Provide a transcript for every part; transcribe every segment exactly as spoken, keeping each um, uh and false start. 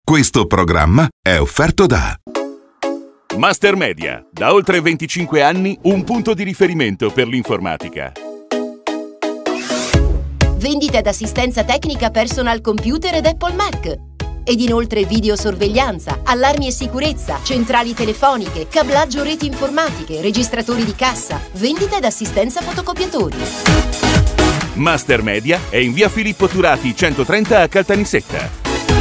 Questo programma è offerto da Master Media, da oltre venticinque anni un punto di riferimento per l'informatica. Vendita ed assistenza tecnica personal computer ed Apple Mac. Ed inoltre videosorveglianza, allarmi e sicurezza, centrali telefoniche, cablaggio reti informatiche, registratori di cassa, vendita ed assistenza fotocopiatori. Master Media è in via Filippo Turati centotrenta a Caltanissetta.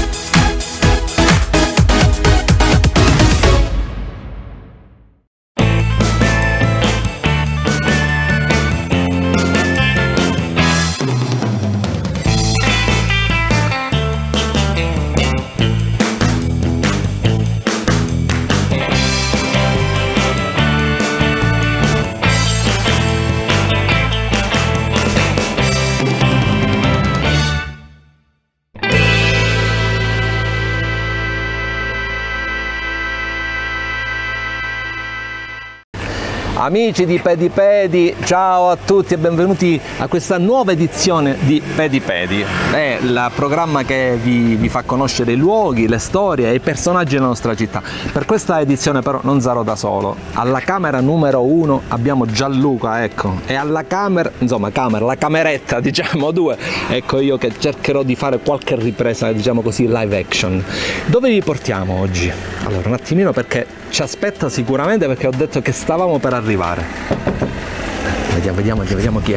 Amici di Pedipedi, ciao a tutti e benvenuti a questa nuova edizione di Pedipedi. È il programma che vi, vi fa conoscere i luoghi, le storie e i personaggi della nostra città. Per questa edizione però non sarò da solo. Alla camera numero uno abbiamo Gianluca, ecco, e alla camera, insomma camera, la cameretta diciamo due, ecco io che cercherò di fare qualche ripresa, diciamo così, live action. Dove vi portiamo oggi? Allora, un attimino perché ci aspetta sicuramente, perché ho detto che stavamo per arrivare. Vediamo, vediamo, vediamo chi è.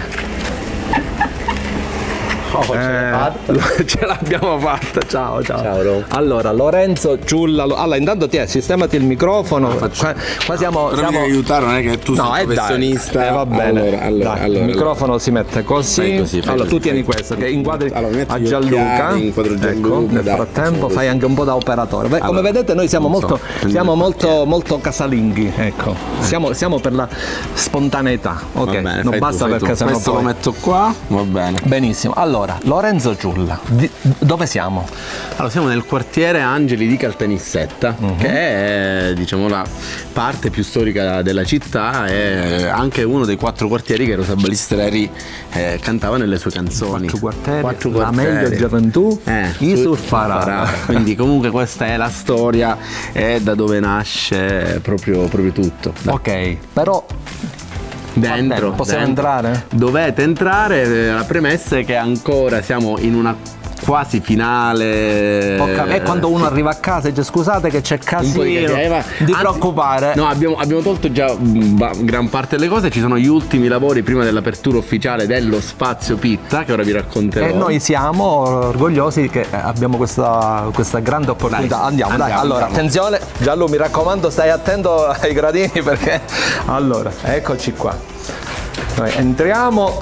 Oh, ce eh, ce l'abbiamo fatta, ciao ciao. Ciao Ro. Allora, Lorenzo Ciulla. Allora, intanto ti è, sistemati il microfono. Qua, qua siamo, però siamo... mi devi aiutare, non è che tu no, sei professionista. Eh, va bene. Allora, allora, dai, allora, il microfono allora. si mette così. Fai così fai allora, così, tu tieni fai questo che inquadri allora, a Gianluca. Inquadro Gianluca. Ecco, nel dai, frattempo fai anche un po' da operatore. Beh, allora, come vedete noi siamo molto, so, siamo molto, molto casalinghi, ecco. Siamo, siamo per la spontaneità. Ok, bene, non basta tu, perché tu. sennò questo poi... lo metto qua, va bene. Benissimo. Allora, Lorenzo Ciulla, di, dove siamo? Allora, siamo nel quartiere Angeli di Caltanissetta, uh-huh. che è, diciamo, la parte più storica della città e anche uno dei quattro quartieri che Rosa Balistreri eh, cantava nelle sue canzoni. Quattro quartieri, quattro la quartieri. meglio gioventù, eh, i su, Surfarà. Quindi comunque questa è la storia e da dove nasce proprio, proprio tutto. Da. Ok, però... Dentro, possiamo dentro. entrare? Dovete entrare, la premessa è che ancora siamo in una quasi finale. Okay. E quando uno arriva a casa e dice scusate che c'è casino, di, eh, di preoccupare. No, abbiamo, abbiamo tolto già gran parte delle cose, ci sono gli ultimi lavori prima dell'apertura ufficiale dello Spazio Pitta, che ora vi racconterò. E noi siamo orgogliosi che abbiamo questa, questa grande opportunità. Dai, andiamo, andiamo, dai. Allora, andiamo. Attenzione, Gianlu, mi raccomando, stai attento ai gradini perché... Allora, eccoci qua. Noi entriamo.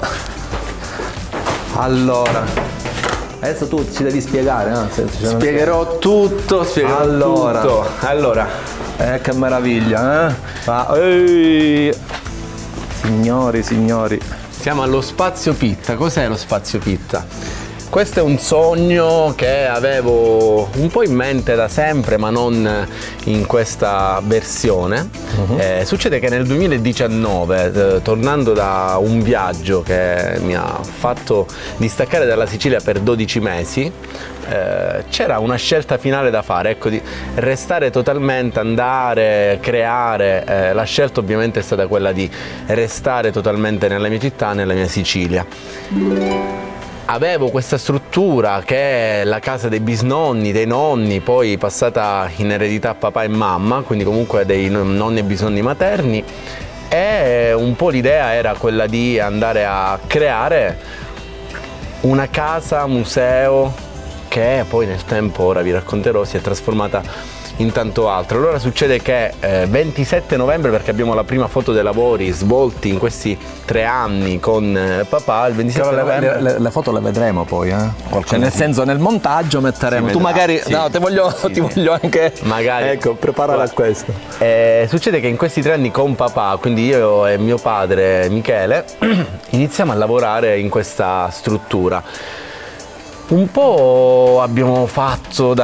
Allora... Adesso tu ci devi spiegare, no? Se, se spiegherò tutto, spiegherò allora, tutto. Allora, eh, che meraviglia, eh? Ah, ehi. Signori, signori. Siamo allo Spazio Pitta. Cos'è lo Spazio Pitta? Questo è un sogno che avevo un po' in mente da sempre, ma non in questa versione. Uh-huh. Eh, succede che nel duemiladiciannove, eh, tornando da un viaggio che mi ha fatto distaccare dalla Sicilia per dodici mesi, eh, c'era una scelta finale da fare, ecco, di restare totalmente, andare, creare. Eh, la scelta ovviamente è stata quella di restare totalmente nella mia città, nella mia Sicilia. Avevo questa struttura che è la casa dei bisnonni, dei nonni, poi passata in eredità a papà e mamma, quindi comunque dei nonni e bisnonni materni, e un po' l'idea era quella di andare a creare una casa museo che poi nel tempo, ora vi racconterò, si è trasformata in tanto altro. Allora succede che eh, ventisette novembre, perché abbiamo la prima foto dei lavori svolti in questi tre anni con eh, papà, il ventisette le, novembre... le, le foto le vedremo poi, eh? Cioè, nel senso, nel montaggio metteremo, tu magari, sì. no, ti voglio, sì, ti voglio anche, magari, ecco, preparare a questo. Eh, succede che in questi tre anni con papà, quindi io e mio padre Michele, iniziamo a lavorare in questa struttura. Un po' abbiamo fatto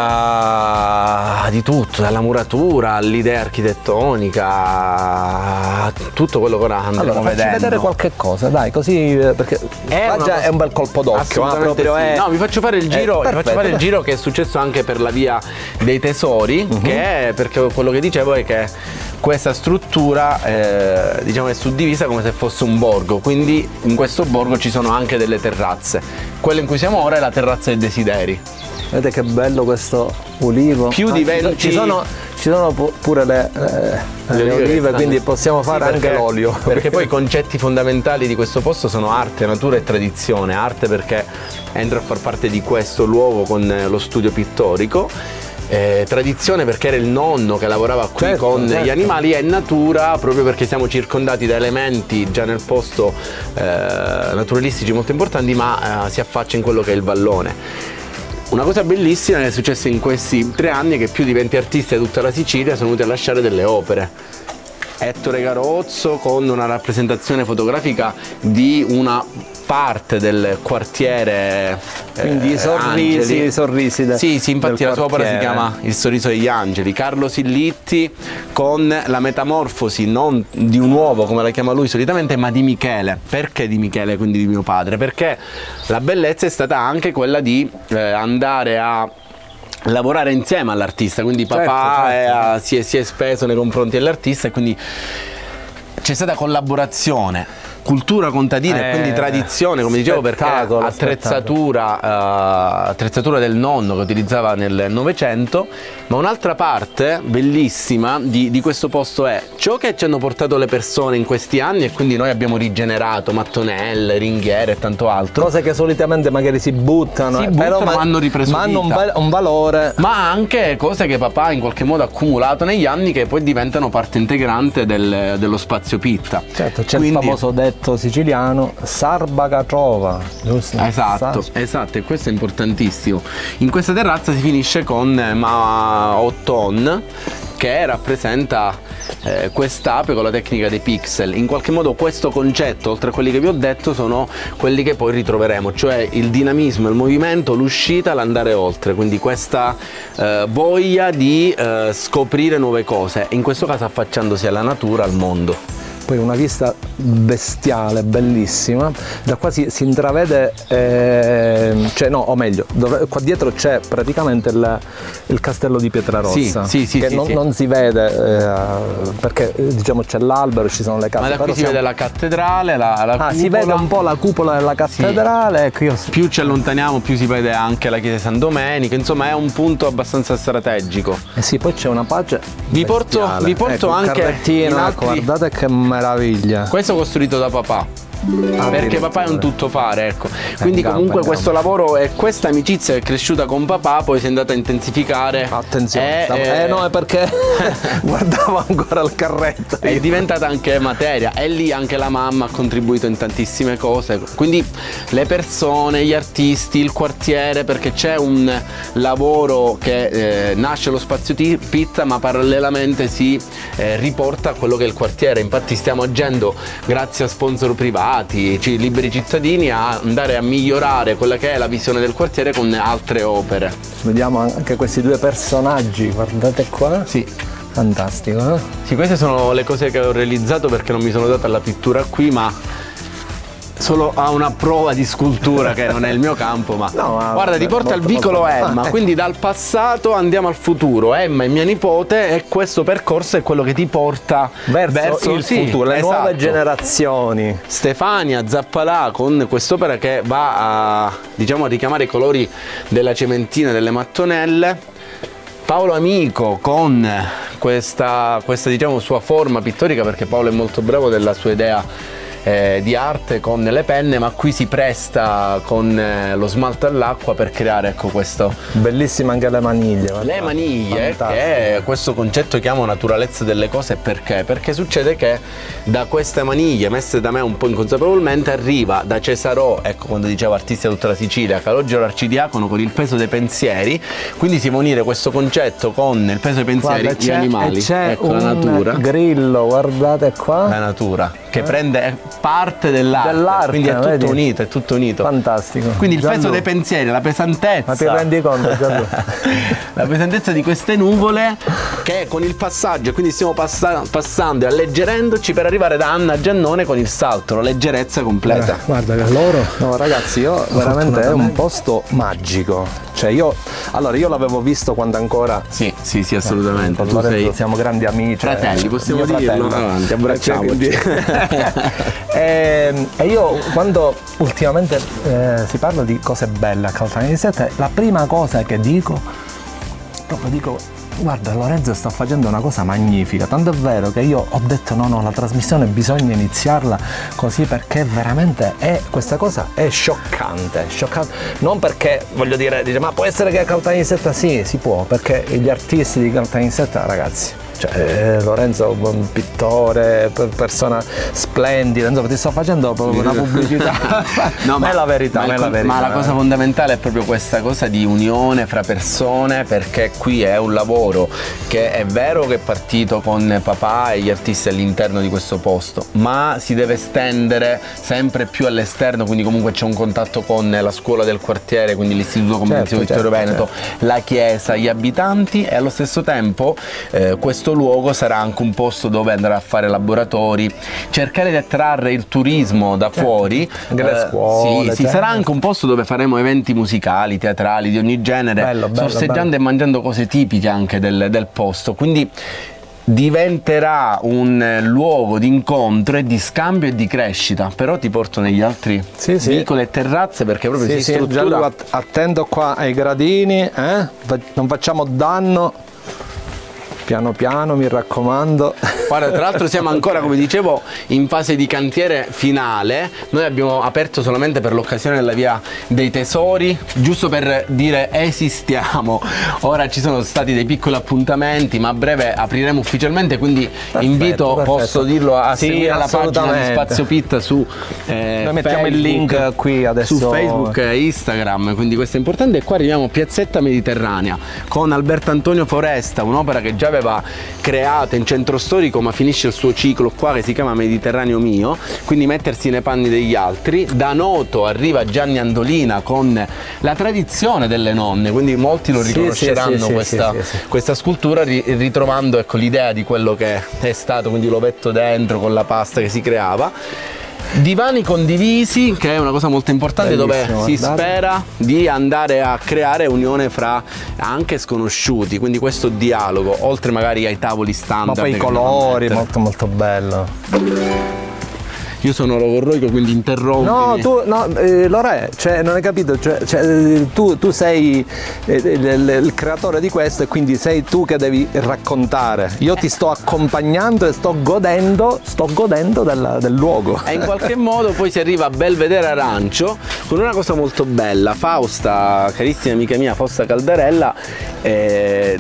da di tutto, dalla muratura all'idea architettonica, tutto quello che ora andremo allora, facci vedendo. vedere qualche cosa, dai, così, perché è, qua già cosa... è un bel colpo d'occhio, ma proprio sì. è... No, vi faccio fare il giro, eh, vi faccio fare il giro che è successo anche per la via dei Tesori, uh-huh. che è perché quello che dicevo è che questa struttura eh, diciamo è suddivisa come se fosse un borgo, quindi in questo borgo ci sono anche delle terrazze. Quella in cui siamo ora è la terrazza dei Desideri. Vedete che bello questo ulivo. Più ah, di venti... Ci sono, ci sono pure le, eh, le, le olive, stanno... quindi possiamo fare sì, perché, anche l'olio. Perché poi i concetti fondamentali di questo posto sono arte, natura e tradizione. Arte perché entra a far parte di questo luogo con lo studio pittorico. Eh, tradizione perché era il nonno che lavorava qui certo, con certo. gli animali, e natura proprio perché siamo circondati da elementi già nel posto eh, naturalistici molto importanti, ma eh, si affaccia in quello che è il vallone. Una cosa bellissima che è successa in questi tre anni è che più di venti artisti da tutta la Sicilia sono venuti a lasciare delle opere. Ettore Garozzo con una rappresentazione fotografica di una parte del quartiere, quindi eh, sorrisi, Angeli. sorrisi de, sì, sì, infatti la sua opera si chiama Il sorriso degli angeli. Carlo Sillitti con la metamorfosi non di un uovo come la chiama lui solitamente, ma di Michele. Perché di Michele, quindi di mio padre? Perché la bellezza è stata anche quella di eh, andare a lavorare insieme all'artista, quindi papà certo, certo. È, si, è, si è speso nei confronti dell'artista e quindi c'è stata collaborazione. Cultura contadina, eh, quindi tradizione, come dicevo, perché attrezzatura, uh, attrezzatura del nonno che utilizzava nel Novecento. Ma un'altra parte bellissima di, di questo posto è ciò che ci hanno portato le persone in questi anni, e quindi noi abbiamo rigenerato mattonelle, ringhiere e tanto altro. Cose che solitamente magari si buttano, si eh, buttano però ma hanno ripreso ma hanno un, vita. un valore. Ma anche cose che papà in qualche modo ha accumulato negli anni, che poi diventano parte integrante del, dello spazio Pitta. Certo, c'è quindi, il famoso detto siciliano, sarbaga trova, giusto? Esatto, Sa esatto, e questo è importantissimo. In questa terrazza si finisce con ma Otton, che rappresenta eh, quest'ape con la tecnica dei pixel. In qualche modo questo concetto, oltre a quelli che vi ho detto, sono quelli che poi ritroveremo, cioè il dinamismo, il movimento, l'uscita, l'andare oltre, quindi questa eh, voglia di eh, scoprire nuove cose, in questo caso affacciandosi alla natura, al mondo. Poi una vista bestiale, bellissima, da qua si, si intravede, eh, cioè no, o meglio, dove, qua dietro c'è praticamente il, il castello di Pietrarossa, sì, sì, sì, che sì, non, sì. non si vede eh, perché diciamo c'è l'albero, ci sono le case. Ma da qui però si siamo... vede la cattedrale, la, la ah, cupola. Si vede un po' la cupola della cattedrale. Sì. Ecco, io... Più ci allontaniamo più si vede anche la chiesa di San Domenico, insomma è un punto abbastanza strategico. Eh sì, poi c'è una pace Vi porto, vi porto ecco, anche in altri... guardate che meraviglia. Questo costruito da papà. Ah, perché papà è un tuttofare, ecco. Quindi comunque questo lavoro e questa amicizia è cresciuta con papà, poi si è andata a intensificare. Attenzione, e, eh, eh no, è perché guardavo ancora il carretto. È diventata anche materia, e lì anche la mamma ha contribuito in tantissime cose. Quindi le persone, gli artisti, il quartiere, perché c'è un lavoro che eh, nasce lo spazio Pitta, ma parallelamente si eh, riporta a quello che è il quartiere. Infatti stiamo agendo, grazie a sponsor privati, liberi cittadini, a andare a migliorare quella che è la visione del quartiere con altre opere. Vediamo anche questi due personaggi, guardate qua. Sì. Fantastico, eh? Sì, queste sono le cose che ho realizzato perché non mi sono data la pittura qui, ma solo a una prova di scultura che non è il mio campo, ma no, guarda, ti porta al vicolo Emma, quindi dal passato andiamo al futuro. Emma è mia nipote e questo percorso è quello che ti porta verso, verso il sì, futuro, le esatto. nuove generazioni. Stefania Zappalà con quest'opera che va a, diciamo, a richiamare i colori della cementina e delle mattonelle. Paolo Amico con questa, questa diciamo, sua forma pittorica, perché Paolo è molto bravo della sua idea Eh, di arte con le penne, ma qui si presta con eh, lo smalto all'acqua per creare, ecco, questo. Bellissime anche le maniglie. Guarda. Le maniglie, fantastico. Che è questo concetto che chiamo naturalezza delle cose. Perché? Perché succede che da queste maniglie, messe da me un po' inconsapevolmente, arriva da Cesarò, ecco, quando dicevo artisti da tutta la Sicilia, Calogero Arcidiacono con il peso dei pensieri, quindi si può unire questo concetto con il peso dei pensieri, guarda, gli animali, c'è ecco, un la natura. Grillo, guardate qua. La natura, che eh? prende parte dell'arte, Dell'arte, quindi è tutto vedi? unito, è tutto unito. Fantastico. Quindi il Gianlu, peso dei pensieri, la pesantezza. ma ti rendi conto, Gianlu? La pesantezza di queste nuvole che con il passaggio, quindi stiamo passa passando e alleggerendoci per arrivare da Anna Giannone con il salto, la leggerezza completa. Eh, guarda che loro. No, ragazzi, io veramente è un posto magico. Cioè io, allora io l'avevo visto quando ancora. Sì, sì, sì, assolutamente. Con Tu Lorenzo sei siamo grandi amici. fratelli, possiamo mio dirlo. fratello. Avanti, abbracciamoci. Quindi- e, e io quando ultimamente eh, si parla di cose belle a Caltanissetta, la prima cosa che dico, proprio dico, guarda, Lorenzo sta facendo una cosa magnifica, tanto è vero che io ho detto no no, la trasmissione bisogna iniziarla così, perché veramente è, questa cosa è scioccante, scioccante, non perché voglio dire, dice, ma può essere che a Caltanissetta sì, si può, perché gli artisti di Caltanissetta, ragazzi, cioè, Lorenzo è un pittore, persona splendida, insomma ti sto facendo proprio una pubblicità. No, ma è la verità, ma, ma è il- la verità. ma la cosa fondamentale è proprio questa cosa di unione fra persone, perché qui è un lavoro che è vero che è partito con papà e gli artisti all'interno di questo posto, ma si deve estendere sempre più all'esterno, quindi comunque c'è un contatto con la scuola del quartiere, quindi l'istituto comprensivo Certo, Vittorio certo, Veneto, la chiesa, gli abitanti, e allo stesso tempo eh, questo luogo sarà anche un posto dove andare a fare laboratori, cercare di attrarre il turismo da fuori. Anche le Eh, scuole, sì, sì, certo. sarà anche un posto dove faremo eventi musicali, teatrali di ogni genere, Bello, bello, sorseggiando bello. e mangiando cose tipiche anche del, del posto, quindi diventerà un eh, luogo di incontro e di scambio e di crescita. Però ti porto negli altri Sì, sì. vicoli e terrazze, perché proprio Sì, si sì, struttura. Gianlu, att- attento qua ai gradini, eh? Fa- non facciamo danno, piano piano, mi raccomando. Guarda, tra l'altro siamo ancora, come dicevo, in fase di cantiere finale. Noi abbiamo aperto solamente per l'occasione la via dei tesori, giusto per dire esistiamo. Ora ci sono stati dei piccoli appuntamenti, ma a breve apriremo ufficialmente, quindi invito, perfetto. posso dirlo, a Sì, seguire la pagina di assolutamente. Spazio Pitta su eh, Noi mettiamo il Facebook, link qui adesso. su Facebook e Instagram, quindi questo è importante. E qua arriviamo a Piazzetta Mediterranea con Alberto Antonio Foresta, un'opera che già aveva creato in centro storico, ma finisce il suo ciclo qua, che si chiama Mediterraneo Mio, quindi mettersi nei panni degli altri. Da Noto arriva Gianni Andolina con la tradizione delle nonne, quindi molti lo Sì, riconosceranno, sì, sì, questa, sì, sì, sì. questa scultura, ri- ritrovando ecco l'idea di quello che è stato, quindi l'ovetto dentro con la pasta che si creava. Divani condivisi, che è una cosa molto importante, Bellissimo, dove si guardate. spera di andare a creare unione fra anche sconosciuti, quindi questo dialogo, oltre magari ai tavoli Ma standard. poi i che colori, andiamo a molto molto bello. mettere. Io sono logorroico, quindi interrompi. No, tu, no, eh, Lore, cioè, non hai capito, cioè, cioè, eh, tu, tu sei eh, il, il- il creatore di questo, e quindi sei tu che devi raccontare. Io ti sto accompagnando e sto godendo, sto godendo del, del luogo. E in qualche modo poi si arriva a Belvedere Arancio con una cosa molto bella. Fausta, carissima amica mia, Fausta Caldarella, eh,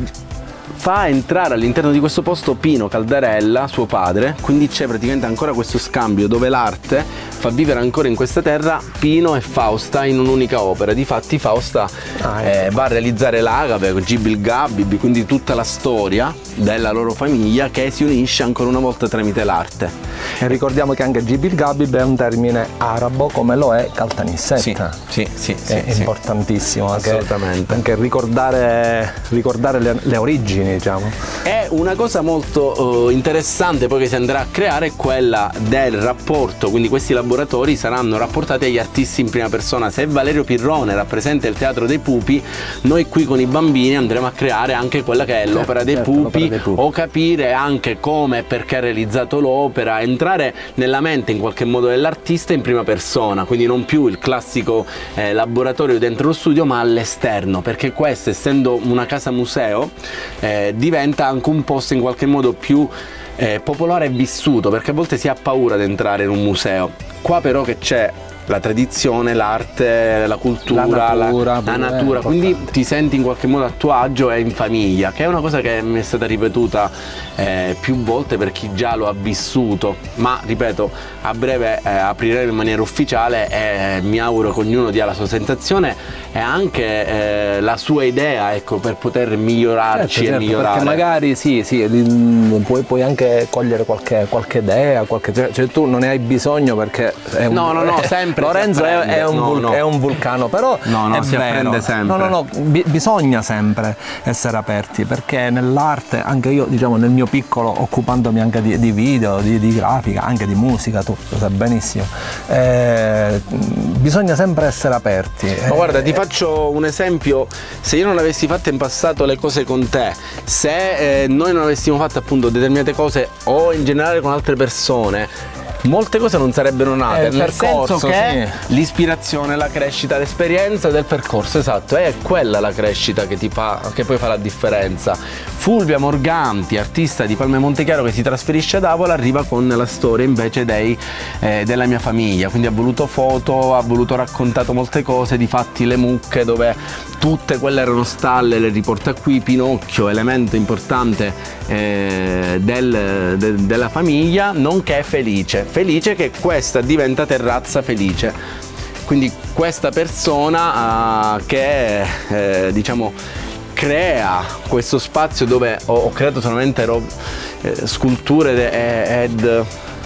fa entrare all'interno di questo posto Pino Caldarella, suo padre, quindi c'è praticamente ancora questo scambio dove l'arte fa vivere ancora in questa terra Pino e Fausta in un'unica opera. Difatti Fausta Ah, eh, va a realizzare l'Agave con Gibil Gabib, quindi tutta la storia della loro famiglia che si unisce ancora una volta tramite l'arte. E ricordiamo che anche Gibil Gabib è un termine arabo, come lo è Caltanissetta. Sì, sì, sì, È sì. importantissimo anche, Assolutamente. anche ricordare, ricordare le, le origini, diciamo. È una cosa molto eh, interessante poi che si andrà a creare, è quella del rapporto, quindi questi laboratori saranno rapportati agli artisti in prima persona. Se Valerio Pirrone rappresenta il Teatro dei Pupi, noi qui con i bambini andremo a creare anche quella che è l'opera dei, certo, pupi, l'opera dei pupi. o capire anche come e perché ha realizzato l'opera, entrare nella mente in qualche modo dell'artista in prima persona, quindi non più il classico eh, laboratorio dentro lo studio, ma all'esterno, perché questo, essendo una casa museo, eh, diventa anche un posto in qualche modo più eh, popolare e vissuto, perché a volte si ha paura di entrare in un museo. Qua però che c'è la tradizione, l'arte, la cultura, la natura, la, la natura. Quindi ti senti in qualche modo a tuo agio e in famiglia, che è una cosa che mi è stata ripetuta eh, più volte per chi già lo ha vissuto, ma ripeto, a breve eh, apriremo in maniera ufficiale e mi auguro che ognuno dia la sua sensazione e anche eh, la sua idea, ecco, per poter migliorarci, certo, e certo, migliorare. Perché magari sì, sì, puoi, puoi anche cogliere qualche, qualche idea, qualche, cioè tu non ne hai bisogno perché è un, no, no, no, sempre Lorenzo è, è, un no, vul, no. è un vulcano, però no, no, è si vero. apprende sempre. No, no, no, bi bisogna sempre essere aperti, perché nell'arte, anche io diciamo nel mio piccolo, occupandomi anche di, di video, di, di grafica, anche di musica, tu lo sai benissimo, eh, bisogna sempre essere aperti. Ma guarda, ti faccio un esempio: se io non avessi fatto in passato le cose con te, se eh, noi non avessimo fatto appunto determinate cose o in generale con altre persone, molte cose non sarebbero nate, È il nel percorso, senso che sì. l'ispirazione, la crescita, l'esperienza del percorso, esatto, è quella la crescita che ti fa, che poi fa la differenza. Fulvia Morganti, artista di Palma Montechiaro che si trasferisce ad Avola, arriva con la storia invece dei, eh, della mia famiglia, quindi ha voluto foto, ha voluto raccontato molte cose, difatti le mucche dove tutte quelle erano stalle le riporta qui, Pinocchio, elemento importante eh, del, de, della famiglia, nonché Felice. Felice che questa diventa terrazza felice, quindi questa persona uh, che eh, diciamo crea questo spazio dove ho, ho creato solamente eh, sculture ed eh,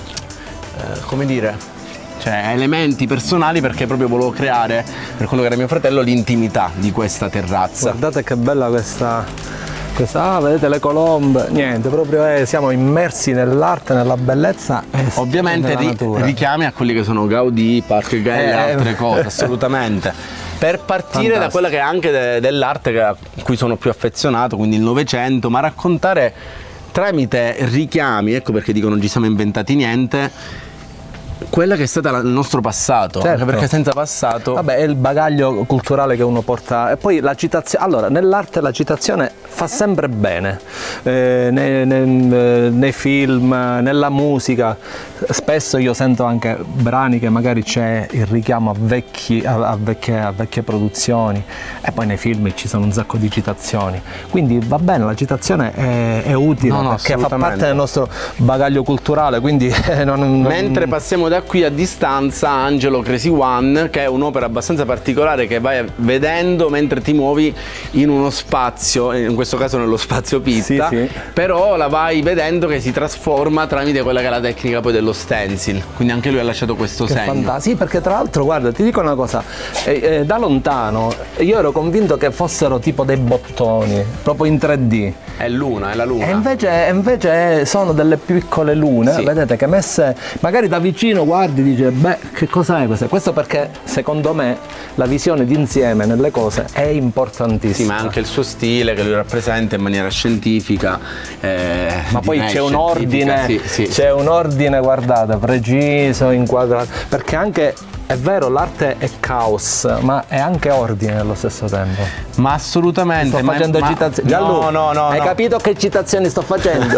come dire, cioè elementi personali, perché proprio volevo creare per quello che era mio fratello l'intimità di questa terrazza. Guardate che bella questa Questa, ah, vedete le colombe, niente, proprio eh, siamo immersi nell'arte, nella bellezza e ovviamente nella ri natura. richiami a quelli che sono Gaudì, Park Güell e eh, altre cose, assolutamente. Per partire Fantastico. da quella che è anche de dell'arte a cui sono più affezionato, quindi il Novecento, ma raccontare tramite richiami, ecco perché dico non ci siamo inventati niente, quella che è stata il nostro passato, certo. Anche perché senza passato... Vabbè, è il bagaglio culturale che uno porta. E poi la citazione, allora, nell'arte la citazione fa sempre bene, eh, nei, nei, nei film, nella musica, spesso io sento anche brani che magari c'è il richiamo a, vecchi, a, a, vecchie, a vecchie produzioni, e poi nei film ci sono un sacco di citazioni, quindi va bene, la citazione è, è utile, no, no, perché fa parte del nostro bagaglio culturale, quindi non, non... Mentre passiamo da qui a distanza Angelo Crazy One, che è un'opera abbastanza particolare che vai vedendo mentre ti muovi in uno spazio, in questo caso nello spazio Pitta, sì, sì. Però la vai vedendo che si trasforma tramite quella che è la tecnica poi dello stencil, quindi anche lui ha lasciato questo Che segno. fantastico. Sì, perché tra l'altro guarda, ti dico una cosa, eh, eh, da lontano io ero convinto che fossero tipo dei bottoni, proprio in tre D. È luna, è la luna. E invece, invece sono delle piccole lune, Sì. vedete, che messe magari da vicino guardi, dice, beh, che cos'è questo? Questo perché secondo me la visione d'insieme nelle cose è importantissima. Sì, ma anche il suo stile che lui rappresenta in maniera scientifica. Eh, Ma poi c'è un ordine, sì, sì. c'è un ordine, guardate, preciso, inquadrato, perché anche è vero, l'arte è caos, ma è anche ordine nello stesso tempo. Ma assolutamente. Sto ma, facendo ma, citazioni. No, Gianlu, no, no. Hai no. capito che citazioni sto facendo?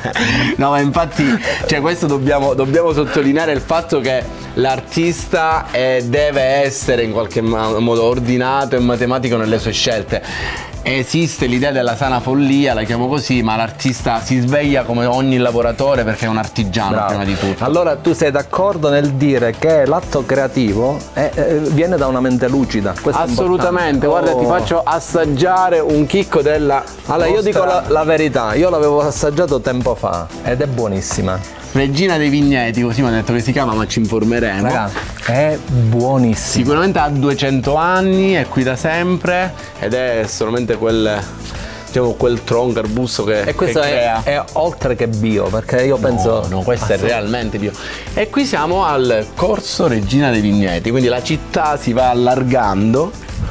No, ma infatti, cioè, questo dobbiamo, dobbiamo sottolineare il fatto che l'artista eh, deve essere in qualche modo ordinato e matematico nelle sue scelte. Esiste l'idea della sana follia, la chiamo così, ma l'artista si sveglia come ogni lavoratore perché è un artigiano. Bravo. Prima di tutto. Allora tu sei d'accordo nel dire che l'atto creativo è, eh, viene da una mente lucida? Questo assolutamente, è guarda, oh. ti faccio assaggiare un chicco della... Allora io nostra... dico la, la verità, io l'avevo assaggiato tempo fa ed è buonissima. Regina dei Vigneti, così mi hanno detto che si chiama, ma ci informeremo. Ragazzi, è buonissimo. Sicuramente ha duecento anni, è qui da sempre ed è solamente quel, diciamo, quel tronco arbusto che, e questo che è, crea. è oltre che bio, perché io penso... No, no, questo è realmente bio. E qui siamo al Corso Regina dei Vigneti, quindi la città si va allargando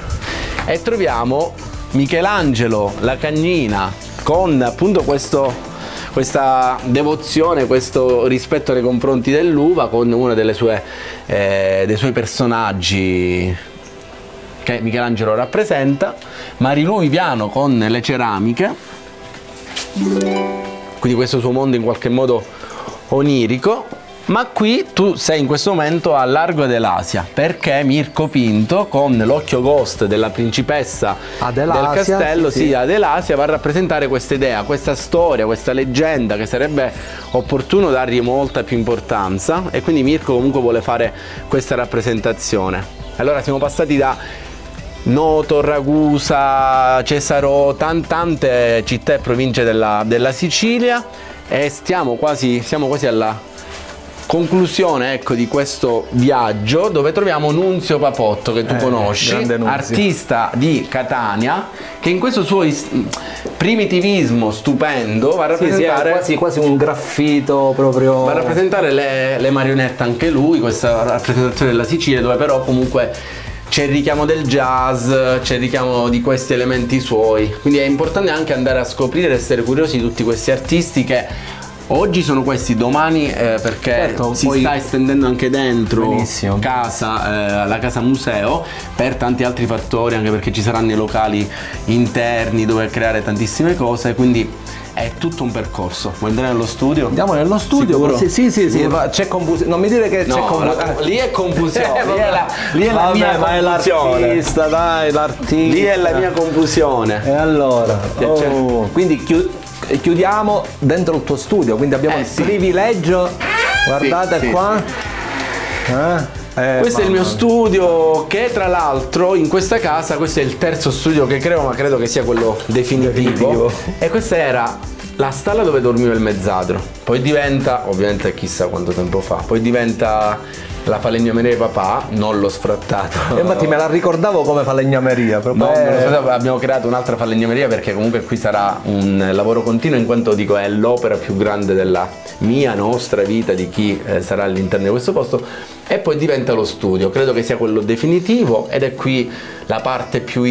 e troviamo Michelangelo, la Cagnina, con appunto questo... questa devozione, questo rispetto nei confronti dell'uva, con uno delle sue, eh, dei suoi personaggi che Michelangelo rappresenta, Marilu Viviano con le ceramiche, quindi questo suo mondo in qualche modo onirico, Ma qui tu sei in questo momento a Largo Adelasia, perché Mirko Pinto, con l'occhio ghost della principessa Adelasia, del castello, sì, sì, Adelasia, va a rappresentare questa idea, questa storia, questa leggenda che sarebbe opportuno dargli molta più importanza, e quindi Mirko comunque vuole fare questa rappresentazione. Allora siamo passati da Noto, Ragusa, Cesarò, tan, tante città e province della, della Sicilia, e stiamo quasi, siamo quasi alla conclusione, ecco, di questo viaggio, dove troviamo Nunzio Papotto, che tu eh, conosci, artista di Catania, che in questo suo primitivismo stupendo va a rappresentare, sì, sì, quasi, quasi un graffito proprio, va a rappresentare le, le marionette anche lui, questa rappresentazione della Sicilia, dove però comunque c'è il richiamo del jazz, c'è il richiamo di questi elementi suoi, quindi è importante anche andare a scoprire, essere curiosi di tutti questi artisti che oggi sono questi, domani eh, perché certo, si poi sta estendendo anche dentro benissimo. casa, eh, la casa museo, per tanti altri fattori, anche perché ci saranno i locali interni dove creare tantissime cose, quindi è tutto un percorso. Vuoi andare nello studio? Andiamo nello studio. Sicuro? Sì, sì, sì, sì. Sicuro? C'è confusione. Non mi dire che No, c'è confusione. la- lì è confusione, Eh, lì è la, lì è la vabbè, mia ma è confusione. l'artista, dai, l'artista. Lì è la mia confusione. E allora? Che c'è? Oh, quindi chiu- chiudiamo dentro il tuo studio, quindi abbiamo Eh, il sì. privilegio. Guardate Sì, sì, qua. Eh? Eh, Questo è il mio mamma. studio, che tra l'altro in questa casa, questo è il terzo studio che creo, ma credo che sia quello definitivo. Definitivo. E questa era la stalla dove dormiva il mezzadro. Poi diventa, ovviamente chissà quanto tempo fa, poi diventa la falegnameria di papà, non l'ho sfrattato. E infatti me la ricordavo come falegnameria. proprio. No, Eh, me lo sfrattato, abbiamo creato un'altra falegnameria, perché comunque qui sarà un lavoro continuo, in quanto dico è l'opera più grande della mia, nostra vita, di chi eh, sarà all'interno di questo posto. E poi diventa lo studio, credo che sia quello definitivo, ed è qui la parte più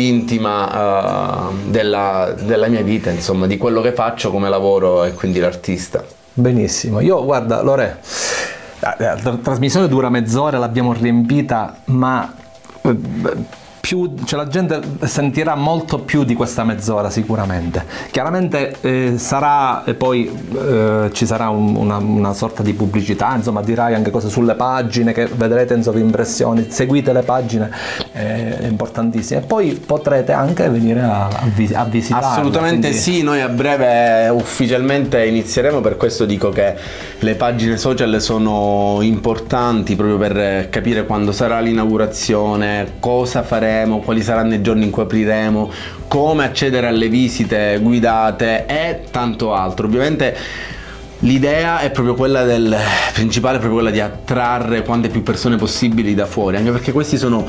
intima uh, della, della mia vita, insomma, di quello che faccio come lavoro, e quindi l'artista. Benissimo. Io, guarda, Lore, la, la, la trasmissione dura mezz'ora, l'abbiamo riempita, ma eh, più, cioè la gente sentirà molto più di questa mezz'ora sicuramente. Chiaramente eh, sarà, e poi eh, ci sarà un- una, una sorta di pubblicità, insomma dirai anche cose sulle pagine che vedrete in sovrimpressioni, seguite le pagine, eh, è importantissimo, e poi potrete anche venire a, a, vi- a visitarla. Assolutamente quindi- sì, noi a breve ufficialmente inizieremo, per questo dico che le pagine social sono importanti proprio per capire quando sarà l'inaugurazione, cosa faremo, quali saranno i giorni in cui apriremo, come accedere alle visite guidate e tanto altro. Ovviamente l'idea è proprio quella del principale, è proprio quella di attrarre quante più persone possibili da fuori, anche perché questi sono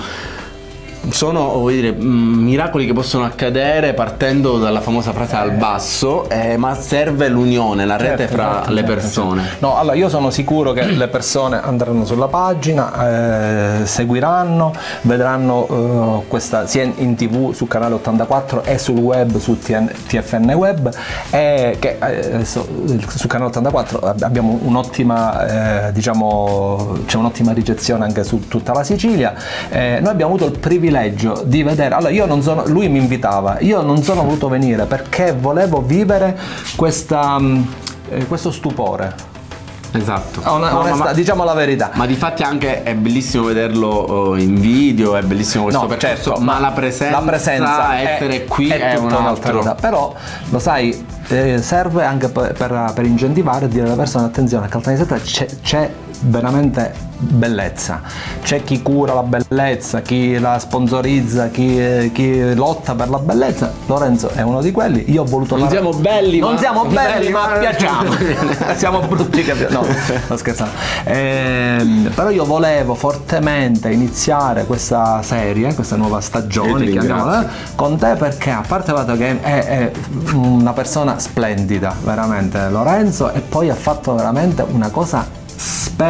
sono voglio dire, mh, miracoli che possono accadere partendo dalla famosa frase al basso, eh, ma serve l'unione, la rete Certo, fra certo, le certo, persone. certo. No, allora io sono sicuro che le persone andranno sulla pagina, eh, seguiranno, vedranno eh, questa sia in tv su canale ottantaquattro e sul web su T F N Web, e che eh, adesso, su canale ottantaquattro abbiamo un'ottima eh, diciamo c'è un'ottima ricezione anche su tutta la Sicilia. Eh, noi abbiamo avuto il privilegio di vedere, allora io non sono, lui mi invitava, io non sono voluto venire perché volevo vivere questa, mh, eh, questo stupore. Esatto. Ah, una- No, onesta- ma, diciamo la verità. ma difatti anche è bellissimo vederlo eh, in video, è bellissimo questo No, percorso, certo, ma la presenza, la presenza essere qui è, tutta un un'altra altro. cosa. Però lo sai, eh, serve anche per, per, per incentivare e dire alle persone: attenzione, a Caltanissetta c'è, c'è veramente bellezza, c'è chi cura la bellezza, chi la sponsorizza, chi, chi lotta per la bellezza. Lorenzo è uno di quelli. Io ho voluto Non fare- siamo belli, non ma- siamo belli, belli, ma ma- piacciamo. Siamo brutti che no, sto scherzando. Ehm, però io volevo fortemente iniziare questa serie, questa nuova Io stagione, ti chiamiamola, ringrazio. con te, perché a parte il fatto che è, è una persona splendida, veramente Lorenzo, e poi ha fatto veramente una cosa spettacolare.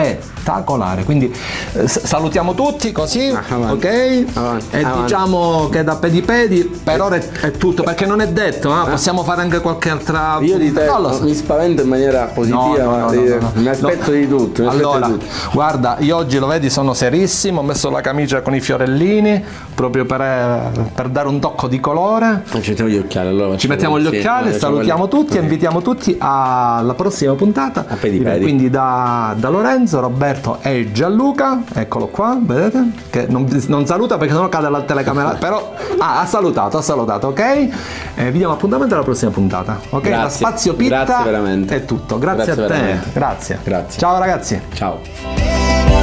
spettacolare. Quindi eh, salutiamo tutti così, Avanti. ok? Avanti. E Avanti. diciamo che da Pedipedi per ora è, è tutto, perché non è detto, eh? Possiamo fare anche qualche altra. Io di te non lo so. mi spavento in maniera positiva, No, no, no, ma no, no, no. mi aspetto No. di tutto. Mi aspetto Allora, di tutto. guarda, io oggi lo vedi, sono serissimo, ho messo la camicia con i fiorellini proprio per, per dare un tocco di colore. Ci mettiamo gli occhiali, allora. Ci mettiamo gli Sì, occhiali, allora, salutiamo facciamo tutti e invitiamo tutti alla prossima puntata. A Pedipedi. Quindi da, da Lorenzo, Roberto e Gianluca, eccolo qua, vedete? Che non, non saluta perché sennò cade la telecamera, però ah, ha salutato, ha salutato, ok? E vi diamo appuntamento alla prossima puntata, ok? Grazie. La Spazio Pitta Grazie veramente. è tutto, grazie, Grazie a te, veramente. grazie. Grazie. Ciao ragazzi. Ciao.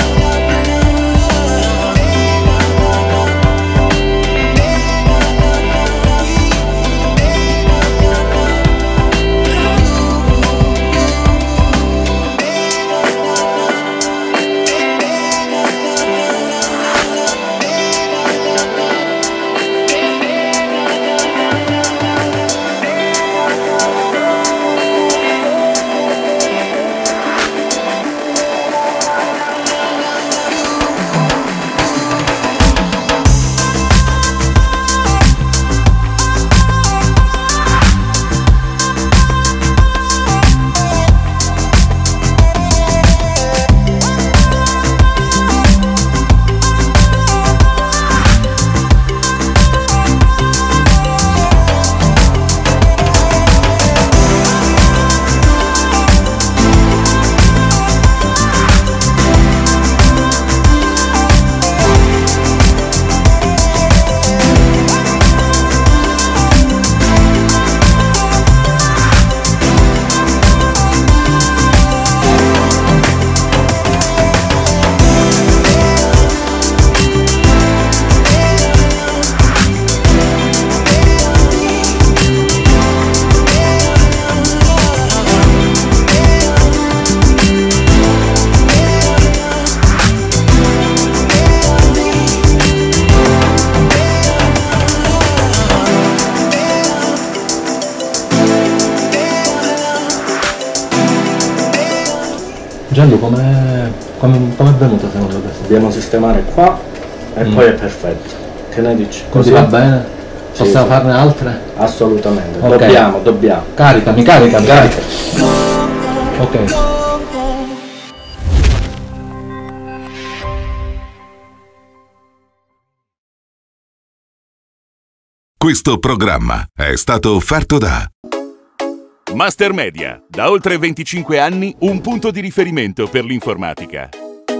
Gianlu, come è venuta secondo te? Dobbiamo sistemare qua e Mm. poi è perfetto. Che ne dici? Così va bene? Sì, Possiamo sì. farne altre? Assolutamente. Ok. Dobbiamo, dobbiamo. Caricami, caricami, carica. Ok. Questo programma è stato offerto da Master Media, da oltre venticinque anni un punto di riferimento per l'informatica.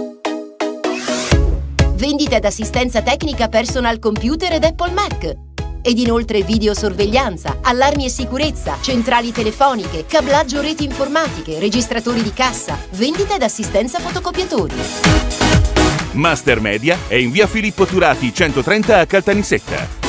Vendita ed assistenza tecnica personal computer ed Apple Mac. Ed inoltre videosorveglianza, allarmi e sicurezza, centrali telefoniche, cablaggio reti informatiche, registratori di cassa, vendita ed assistenza fotocopiatori. Master Media è in via Filippo Turati centotrenta a Caltanissetta.